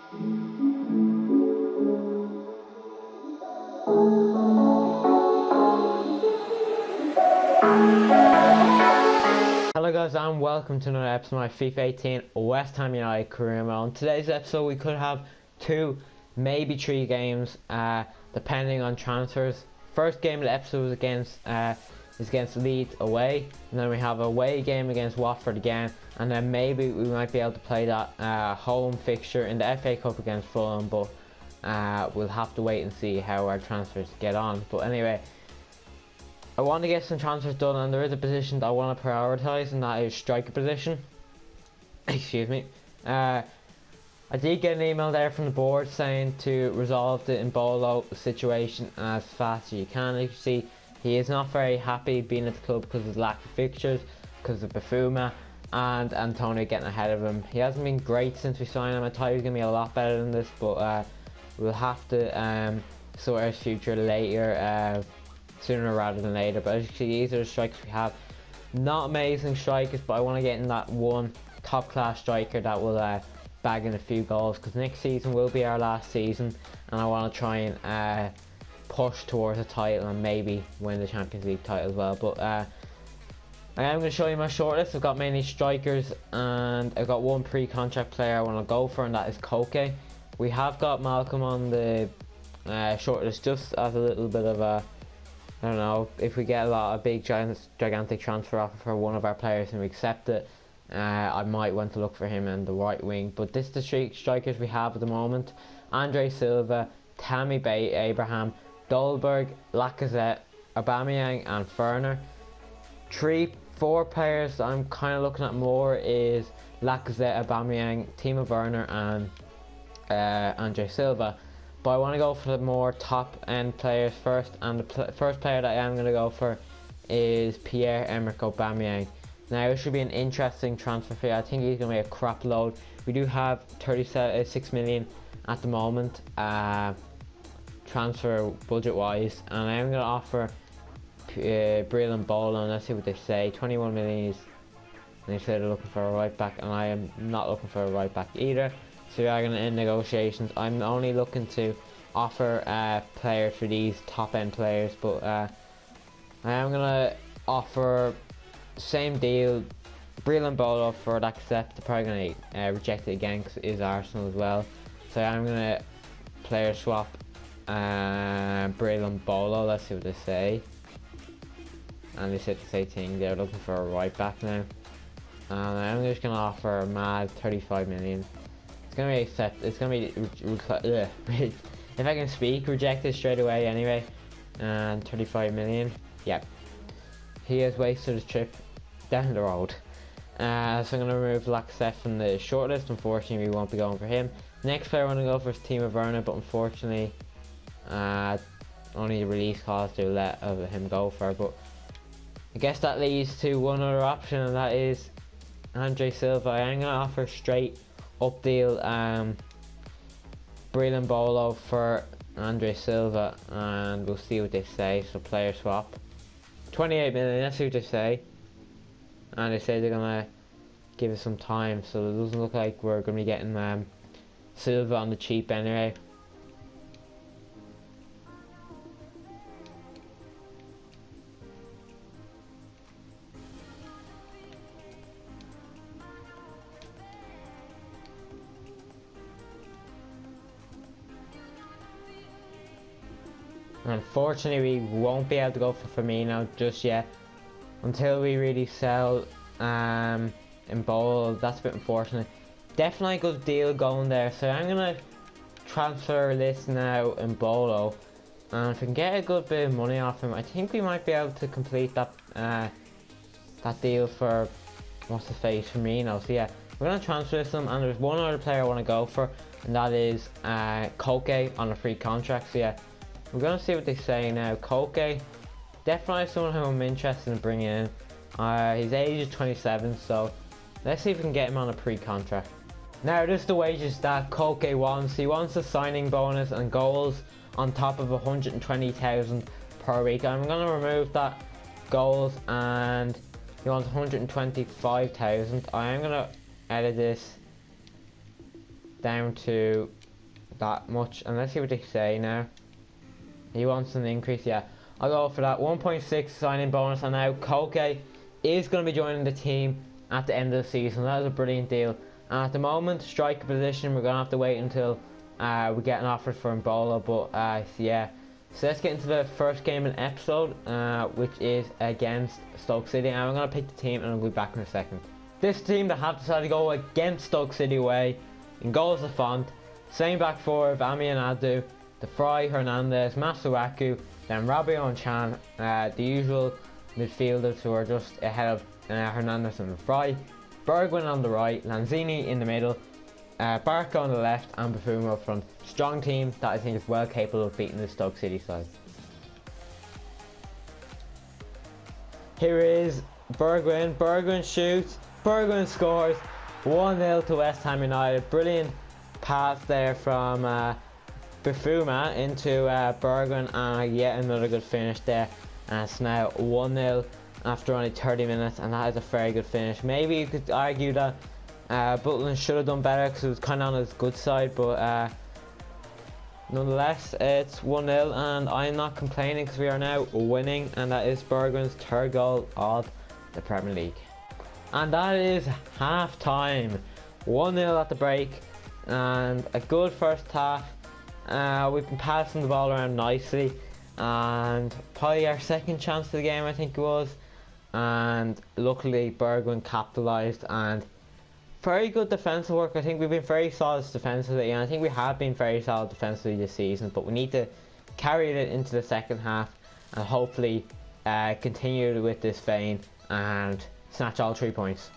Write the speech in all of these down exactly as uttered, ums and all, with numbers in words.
Hello guys and welcome to another episode of my FIFA eighteen West Ham United career mode. On today's episode we could have two, maybe three games uh, depending on transfers. First game of the episode was against uh, is against Leeds away, and then we have a away game against Watford again, and then maybe we might be able to play that uh, home fixture in the F A Cup against Fulham, but uh, we'll have to wait and see how our transfers get on. But anyway, I want to get some transfers done, and there is a position that I want to prioritise, and that is striker position. Excuse me. Uh, I did get an email there from the board saying to resolve the Embolo situation as fast as you can. As you can see, he is not very happy being at the club because of his lack of fixtures, because of Bafuma and Antonio getting ahead of him. He hasn't been great since we signed him. I thought he was going to be a lot better than this, but uh, we'll have to um, sort out his future later. Uh, sooner rather than later. But as you can see, these are the strikers we have. Not amazing strikers, but I want to get in that one top class striker that will uh, bag in a few goals, because next season will be our last season, and I want to try and uh, push towards a title and maybe win the Champions League title as well. But uh, I am going to show you my shortlist. I've got mainly strikers, and I've got one pre-contract player I want to go for, and that is Koke. We have got Malcolm on the uh, shortlist just as a little bit of a, I don't know, if we get a lot of big giant, gigantic transfer offer for one of our players and we accept it, uh, I might want to look for him in the right wing. But this is the stri strikers we have at the moment: Andre Silva, Tammy Bay Abraham, Dolberg, Lacazette, Aubameyang and Werner. Three, four players I'm kind of looking at more is Lacazette, Aubameyang, Timo Werner and uh, Andre Silva. But I want to go for the more top end players first, and the pl first player that I am going to go for is Pierre-Emerick Aubameyang. Now this should be an interesting transfer fee. I think he's going to be a crap load. We do have thirty-six million at the moment, uh, transfer budget wise, and I am going to offer uh, Breel Embolo, and let's see what they say. twenty-one million is, and they say they're looking for a right back, and I am not looking for a right back either. So we are going to end negotiations. I'm only looking to offer uh, players for these top end players, but uh, I am going to offer same deal, Breel Embolo for that accept. They're probably going to uh, reject it again because it is Arsenal as well. So I'm going to player swap uh, Breel Embolo. Let's see what they say. And they said the same thing. They're looking for a right back now. And I'm just going to offer mad thirty-five million. It's gonna be accept. It's gonna be. If I can speak, rejected straight away anyway. And thirty-five million. Yep. He has wasted his trip down the road. Uh, so I'm gonna remove Lacazette from the shortlist. Unfortunately, we won't be going for him. Next player I want to go for is Timo Werner, but unfortunately, uh, only the release clause to let uh, him go for. But I guess that leads to one other option, and that is Andre Silva. I am gonna offer straight up deal um, Breel Embolo for Andre Silva, and we'll see what they say. So player swap, twenty-eight million, let's see what they say. And they say they're gonna give us some time, so it doesn't look like we're gonna be getting um, Silva on the cheap anyway. Unfortunately, we won't be able to go for Firmino just yet until we really sell um, Embolo. That's a bit unfortunate. Definitely a good deal going there. So I'm gonna transfer this now, Embolo, and if we can get a good bit of money off him, I think we might be able to complete that uh, that deal for what's the face Firmino. So yeah, we're gonna transfer some, and there's one other player I want to go for, and that is uh, Koke on a free contract. So yeah. We're going to see what they say now. Koke, definitely someone who I'm interested in bringing in. Uh, his age is twenty-seven, so let's see if we can get him on a pre-contract. Now, this is the wages that Koke wants. He wants a signing bonus and goals on top of one hundred twenty thousand per week. I'm going to remove that goals, and he wants one hundred twenty-five thousand. I am going to edit this down to that much. And let's see what they say now. He wants an increase, yeah. I'll go for that. one point six signing bonus, and now Koke is going to be joining the team at the end of the season. That is a brilliant deal. And at the moment, striker position, we're going to have to wait until uh, we get an offer for Embolo. But uh, yeah. So let's get into the first game and episode, uh, which is against Stoke City. And I'm going to pick the team and I'll be back in a second. This team that have decided to go against Stoke City away. In goals, the Font. Same back four of Ami and Adu. The Fry, Hernandez, Masuaku, then Rabiot and Chan, uh, the usual midfielders who are just ahead of uh, Hernandez and Fry. Bergwijn on the right, Lanzini in the middle, uh, Barco on the left, and Buffon up front. Strong team that I think is well capable of beating the Stoke City side. Here is Bergwijn. Bergwijn shoots, Bergwijn scores. one nil to West Ham United. Brilliant pass there from uh, Bufuma into uh, Bergwijn, and yet another good finish there. And it's now one nil after only thirty minutes, and that is a very good finish. Maybe you could argue that uh, Butland should have done better because it was kind of on his good side, but uh, nonetheless, it's one nil, and I'm not complaining because we are now winning, and that is Bergwijn's third goal of the Premier League. And that is half time. one nil at the break, and a good first half. Uh, we've been passing the ball around nicely, and probably our second chance of the game, I think it was. And luckily Bergwijn capitalised, and very good defensive work. I think we've been very solid defensively, and I think we have been very solid defensively this season, but we need to carry it into the second half and hopefully uh, continue with this vein and snatch all three points.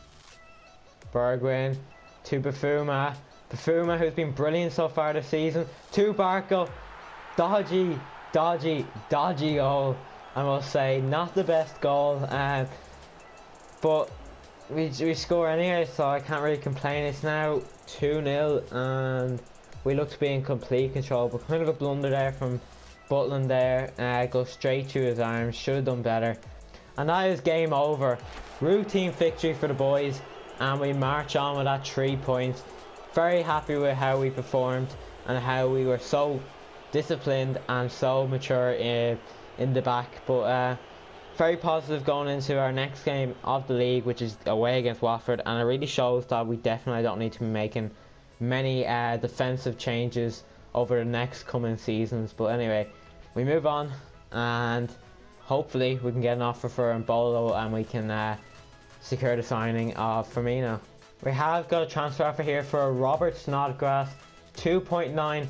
Bergwijn to Bufuma. Bufuma, who's been brilliant so far this season, to Barco. Dodgy, dodgy, dodgy goal, I must say. Not the best goal, uh, but we, we score anyway, so I can't really complain. It's now two nil, and we look to be in complete control, but kind of a blunder there from Butland there. Uh, goes straight to his arms, should have done better. And that is game over. Routine victory for the boys, and we march on with that three points. Very happy with how we performed and how we were so disciplined and so mature in, in the back. But uh, very positive going into our next game of the league, which is away against Watford, and it really shows that we definitely don't need to be making many uh, defensive changes over the next coming seasons. But anyway, we move on, and hopefully we can get an offer for Embolo and we can uh, secure the signing of Firmino. We have got a transfer offer here for Robert Snodgrass, two point nine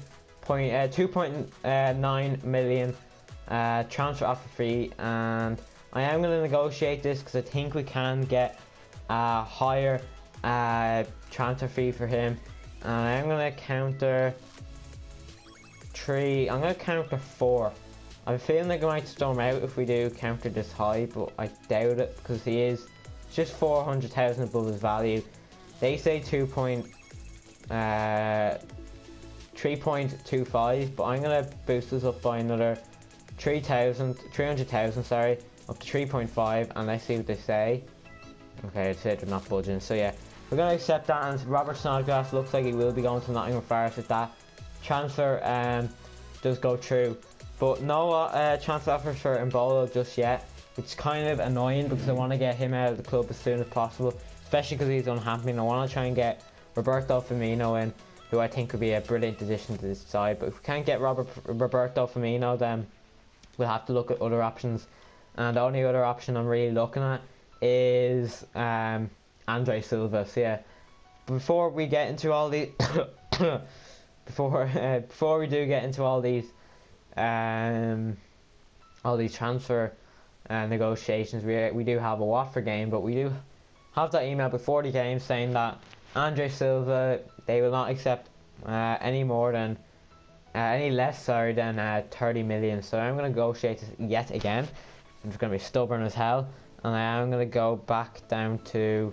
million uh, transfer offer fee, and I am going to negotiate this because I think we can get a higher uh, transfer fee for him, and I am going to counter three, I'm going to counter four. I'm feeling like I might storm out if we do counter this high, but I doubt it because he is just four hundred thousand above his value. They say two point, uh, three point two five, but I'm going to boost this up by another three thousand, three hundred thousand, sorry, up to three point five, and let's see what they say. Okay, it said they're not budging, so yeah, we're going to accept that, and Robert Snodgrass looks like he will be going to Nottingham Forest if that transfer um, does go through. But no uh, transfer offers for Embolo just yet, which is kind of annoying because I want to get him out of the club as soon as possible, especially because he's unhappy, and I want to try and get Roberto Firmino in, who I think could be a brilliant addition to this side. But if we can't get Robert, Roberto Firmino, then we'll have to look at other options, and the only other option I'm really looking at is um, Andre Silva. So yeah, before we get into all these before uh, before we do get into all these um, all these transfer uh, negotiations, we we do have a Watford game, but we do have that email before the game saying that Andre Silva, they will not accept uh, any more than uh, any less sorry than uh, thirty million. So I'm going to negotiate yet again. I'm just going to be stubborn as hell, and I am going to go back down to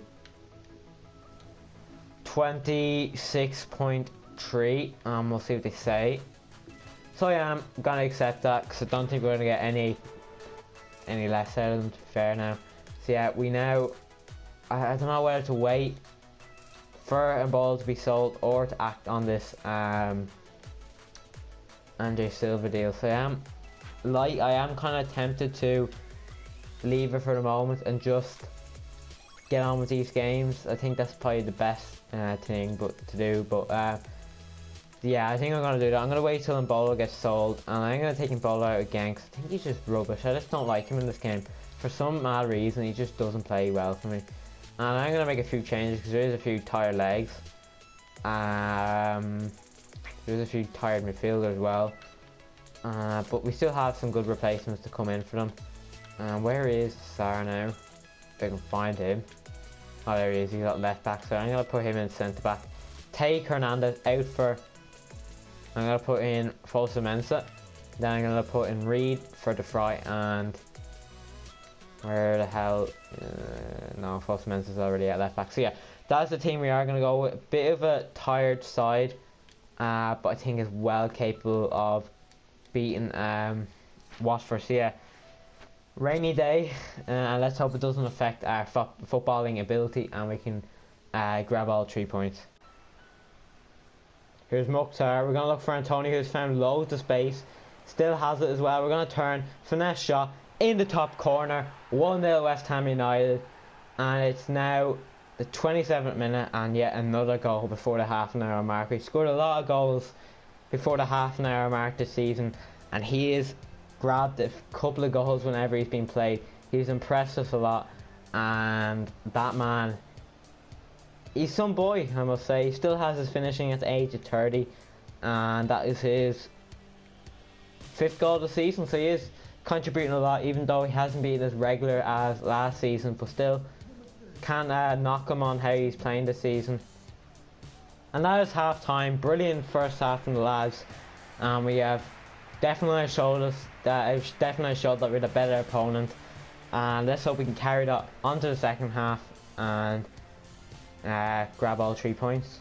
twenty-six point three, and we'll see what they say. So yeah, I'm going to accept that because I don't think we're going to get any any less out of them, to be fair now. So yeah, we now, I, I don't know whether to wait for a ball to be sold or to act on this um, Andre Silva deal. So I am like I am kind of tempted to leave it for the moment and just get on with these games. I think that's probably the best uh, thing but to do. But uh, yeah, I think I'm gonna do that. I'm gonna wait till Embolo gets sold, and I'm gonna take Embolo out again because I think he's just rubbish. I just don't like him in this game for some mad reason. He just doesn't play well for me, and I'm gonna make a few changes because there is a few tired legs. Um, there's a few tired midfielders as well, uh, but we still have some good replacements to come in for them. And uh, where is Sarr now? If I can find him. Oh, there he is. He's got left back, so I'm gonna put him in centre back. Take Hernandez out for. I'm gonna put in Fosu Mensah. Then I'm gonna put in Reed for De Vrij, and where the hell? Uh, no, Fosu Mensah's already at left back. So yeah, that's the team we are gonna go with. Bit of a tired side, uh, but I think is well capable of beating um, Watford. So yeah, rainy day, uh, and let's hope it doesn't affect our fo footballing ability, and we can uh, grab all three points. Here's Mukhtar. We're going to look for Antonio, who's found loads of space. Still has it as well. We're going to turn. Finesse shot in the top corner. one nil West Ham United. And it's now the twenty-seventh minute, and yet another goal before the half an hour mark. He scored a lot of goals before the half an hour mark this season, and he has grabbed a couple of goals whenever he's been played. He's impressed us a lot, and that man, he's some boy, I must say. He still has his finishing at the age of thirty, and that is his fifth goal of the season, so he is contributing a lot, even though he hasn't been as regular as last season, but still can't uh, knock him on how he's playing this season. And that is half time. Brilliant first half from the lads, and we have definitely showed us that it's definitely showed that we're the better opponent, and let's hope we can carry that onto the second half and Uh, grab all three points.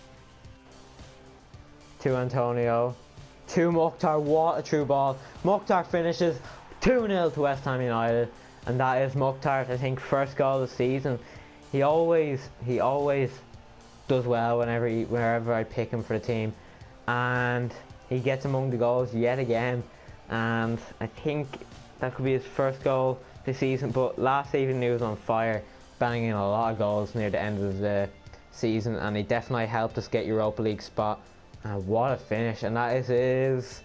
To Antonio, to Mukhtar. What a true ball. Mukhtar finishes two nil to West Ham United, and that is Mukhtar's, I think, first goal of the season. He always he always does well whenever he, wherever I pick him for the team, and he gets among the goals yet again, and I think that could be his first goal this season. But last season he was on fire, banging in a lot of goals near the end of the season, and he definitely helped us get Europa League spot. And what a finish, and that is his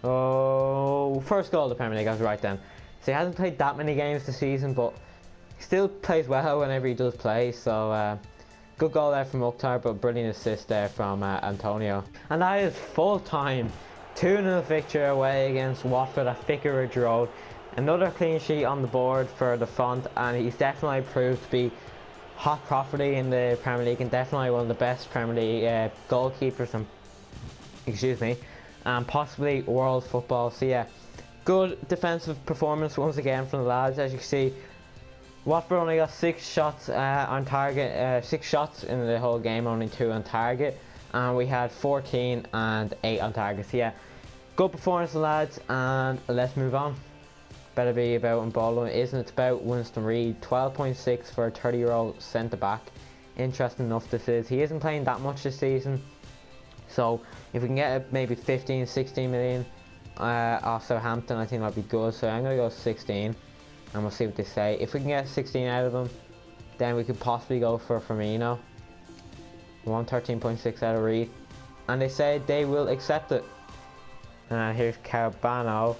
oh first goal of the Premier League. I was right then. So he hasn't played that many games this season, but he still plays well whenever he does play. So uh, good goal there from Mukhtar, but brilliant assist there from uh, Antonio. And that is full time. two nil victory away against Watford at Vicarage Road. Another clean sheet on the board for the Font, and he's definitely proved to be hot property in the Premier League, and definitely one of the best Premier League uh, goalkeepers and excuse me, and possibly world football. So yeah, good defensive performance once again from the lads. As you can see, Watford only got six shots uh, on target, uh, six shots in the whole game, only two on target, and we had fourteen and eight on target. So yeah, good performance, lads, and let's move on. Better be about Embolo, isn't it? It's about Winston Reid. twelve point six for a thirty year old centre back. Interesting enough this is. He isn't playing that much this season, so if we can get maybe fifteen, sixteen million uh, off Southampton, I think that'd be good. So I'm going to go sixteen, and we'll see what they say. If we can get sixteen out of them, then we could possibly go for Firmino. one thirteen point six out of Reid, and they say they will accept it. Uh, here's Carbano.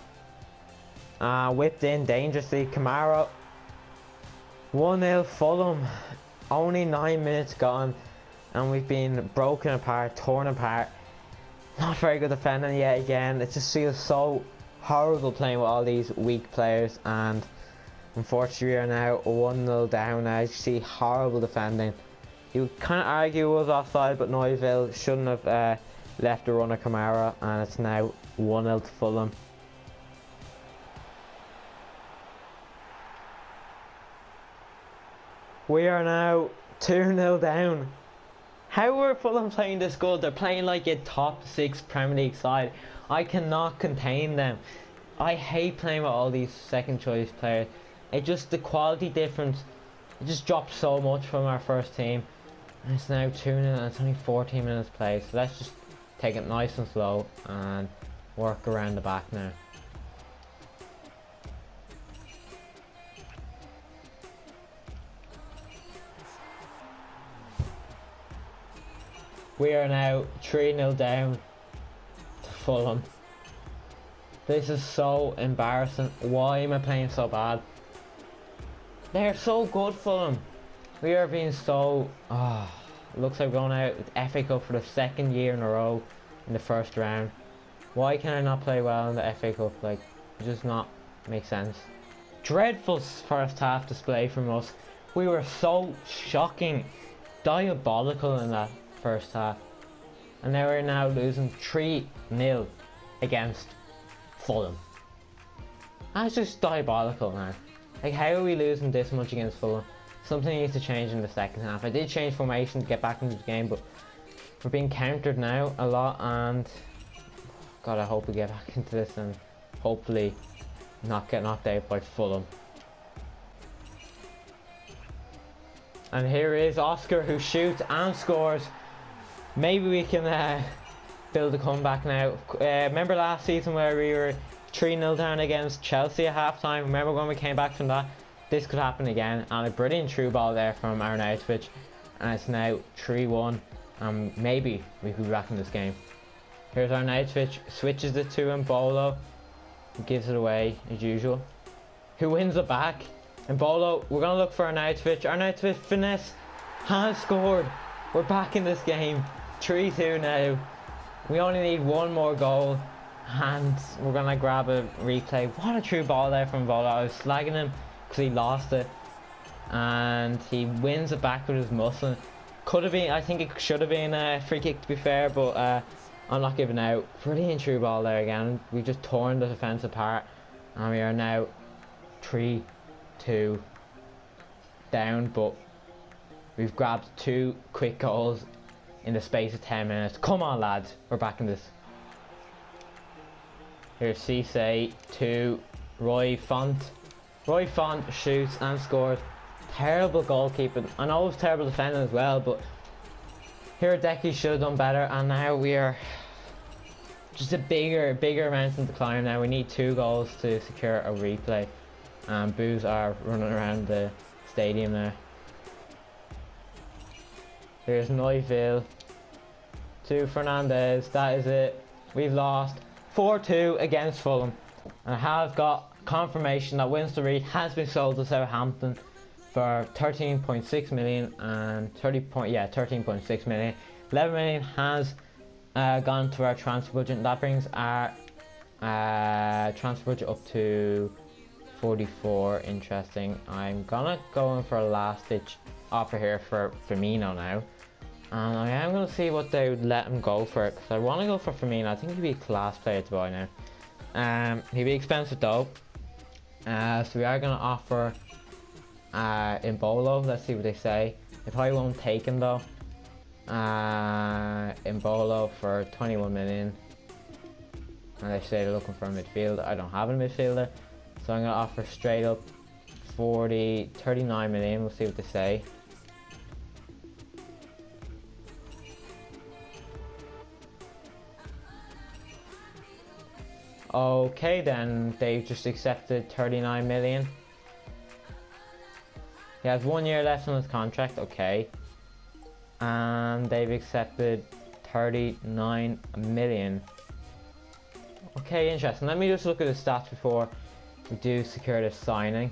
Uh, whipped in dangerously. Kamara. one nil Fulham. Only nine minutes gone, and we've been broken apart, torn apart. Not very good defending yet again. It just feels so horrible playing with all these weak players, and unfortunately we are now one nil down. As you see, horrible defending. You would kind of argue it was offside, but Neuville shouldn't have uh, left the runner Kamara, and it's now one nil to Fulham. We are now two nil down. How are Fulham playing this good? They're playing like a top six Premier League side. I cannot contain them. I hate playing with all these second choice players. It just, the quality difference, it just dropped so much from our first team. And it's now two nil and it's only fourteen minutes played. So let's just take it nice and slow and work around the back now. We are now three nil down to Fulham. This is so embarrassing. Why am I playing so bad? They're so good, Fulham. We are being so... Oh, looks like we're going out with F A Cup for the second year in a row in the first round. Why can I not play well in the F A Cup? Like, it does not make sense. Dreadful first half display from us. We were so shocking, diabolical in that first half. And now we're now losing three nil against Fulham. That's just diabolical, man. Like, how are we losing this much against Fulham? Something needs to change in the second half. I did change formation to get back into the game, but we're being countered now a lot, and God, I hope we get back into this and hopefully not get knocked out by Fulham. And here is Oscar, who shoots and scores. Maybe we can uh, build a comeback now. Uh, remember last season where we were three nil down against Chelsea at half time? Remember when we came back from that? This could happen again. And a brilliant through ball there from Arnautovic. And it's now three one. Um, maybe we could be back in this game. Here's Arnautovic. Switches it to Embolo. Gives it away as usual. Who wins it back? Embolo. We're going to look for Arnautovic. Arnautovic finesse has scored. We're back in this game. three two now. We only need one more goal. And we're going to grab a replay. What a true ball there from Embolo. I was slagging him because he lost it. And he wins it back with his muscle. Could have been, I think it should have been a free kick to be fair, but uh, I'm not giving out. Brilliant true ball there again. We just torn the defence apart. And we are now three two down, but we've grabbed two quick goals in the space of ten minutes. Come on, lads. We're back in this. Here's Cisse to Roy Font. Roy Font shoots and scores. Terrible goalkeeping. I know it was terrible defending as well, but Hiradecky should have done better. And now we are just a bigger, bigger mountain to climb now. We need two goals to secure a replay. And boos are running around the stadium there. There's Neuville to Fernandez. That is it. We've lost four two against Fulham. And I have got confirmation that Winston Reid has been sold to Southampton for thirteen point six million and thirty point yeah thirteen point six million. eleven million has uh, gone to our transfer budget, and that brings our uh, transfer budget up to forty-four. Interesting. I'm gonna go in for a last ditch offer here for Firmino now, and I am gonna see what they would let him go for, because I want to go for Firmino. I think he'd be a class player to buy now. Um, he'd be expensive though, uh, so we are gonna offer uh, Embolo. Let's see what they say. They probably won't take him though. Uh, Embolo for twenty-one million, and they say they're looking for a midfielder. I don't have a midfielder, so I'm gonna offer straight up forty, thirty-nine million. We'll see what they say. Okay, then they've just accepted thirty-nine million. He has one year left on his contract. Okay, and they've accepted thirty-nine million. Okay, interesting. Let me just look at the stats before we do secure this signing.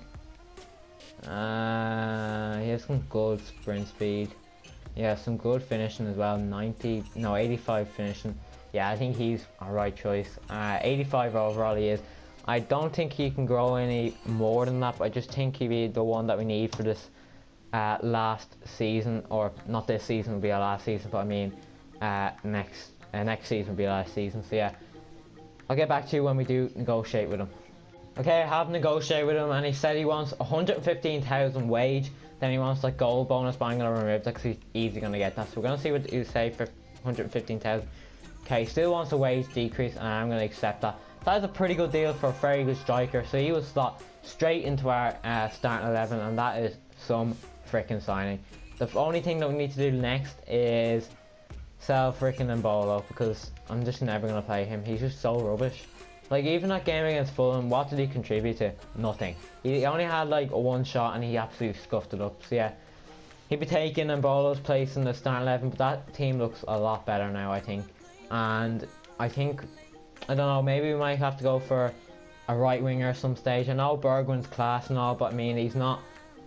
Uh, he has some good sprint speed. Yeah, some good finishing as well. ninety, no, eighty-five finishing. Yeah, I think he's a right choice. Uh, eighty-five overall he is. I don't think he can grow any more than that, but I just think he'd be the one that we need for this uh, last season, or not this season will be our last season, but I mean uh, next uh, next season will be our last season. So yeah, I'll get back to you when we do negotiate with him. Okay, I have negotiated with him, and he said he wants one hundred fifteen thousand wage. Then he wants like goal bonus, but I'm gonna remove that because he's easily gonna get that. So we're gonna see what you say for one hundred fifteen thousand. Okay, still wants a wage decrease, and I'm gonna accept that. That is a pretty good deal for a very good striker. So he was slot straight into our uh, starting eleven, and that is some freaking signing. The only thing that we need to do next is sell freaking Embolo because I'm just never gonna play him. He's just so rubbish. Like even that game against Fulham, what did he contribute to? Nothing. He only had like a one shot and he absolutely scuffed it up. So yeah, he'd be taking Embolo's place in the starting eleven, but that team looks a lot better now, I think. And I think, I don't know, maybe we might have to go for a right winger at some stage. I know Bergwijn's class and all, but I mean he's not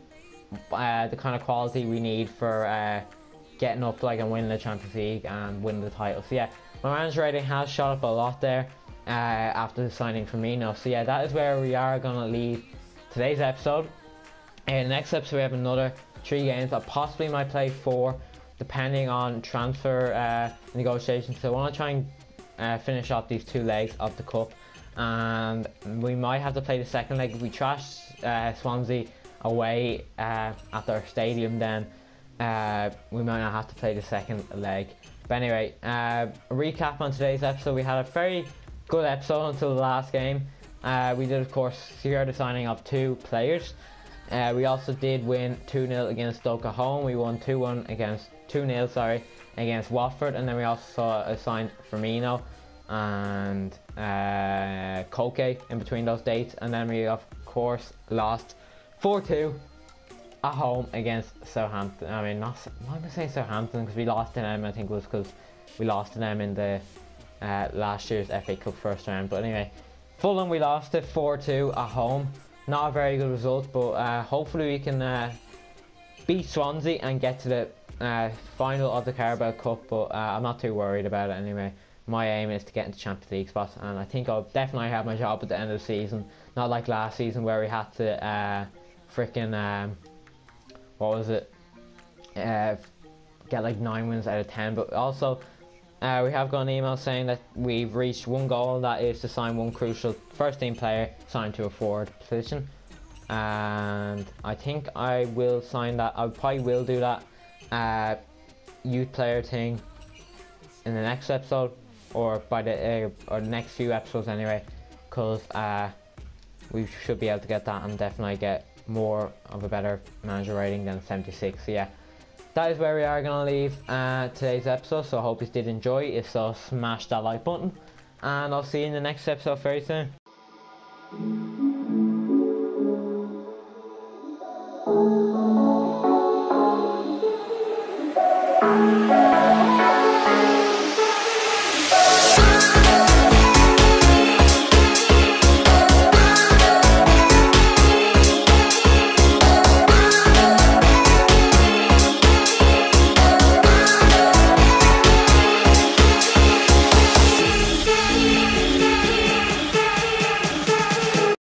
uh, the kind of quality we need for uh, getting up like and winning the Champions League and winning the title. So yeah, my manager rating has shot up a lot there uh, after the signing Firmino. So yeah, that is where we are gonna leave today's episode. In the next episode we have another three games. I possibly might play four, depending on transfer uh, negotiations. So I want to try and uh, finish off these two legs of the cup, and we might have to play the second leg. If we trash uh, Swansea away uh, at their stadium, then uh, we might not have to play the second leg. But anyway, uh, a recap on today's episode. We had a very good episode until the last game. Uh, we did of course secure the signing of two players. Uh, we also did win two nil against Stoke at home. We won two one against two nil sorry against Watford, and then we also saw signed Firmino and uh, Koke in between those dates, and then we of course lost four two at home against Southampton. I mean, not why am I saying Southampton? Because we lost to them. I think it was because we lost to them in the uh, last year's F A Cup first round. But anyway, Fulham we lost it four two at home. Not a very good result, but uh, hopefully we can uh, beat Swansea and get to the uh, final of the Carabao Cup, but uh, I'm not too worried about it anyway. My aim is to get into Champions League spots, and I think I'll definitely have my job at the end of the season. Not like last season where we had to uh, freaking, um, what was it, uh, get like nine wins out of ten, but also Uh, we have got an email saying that we've reached one goal, that is to sign one crucial first team player signed to a forward position, and I think I will sign that. I probably will do that uh, youth player thing in the next episode, or by the uh, or next few episodes anyway, because uh, we should be able to get that and definitely get more of a better manager rating than seventy-six. So yeah, that is where we are going to leave uh, today's episode, so I hope you did enjoy. If so, smash that like button, and I'll see you in the next episode very soon.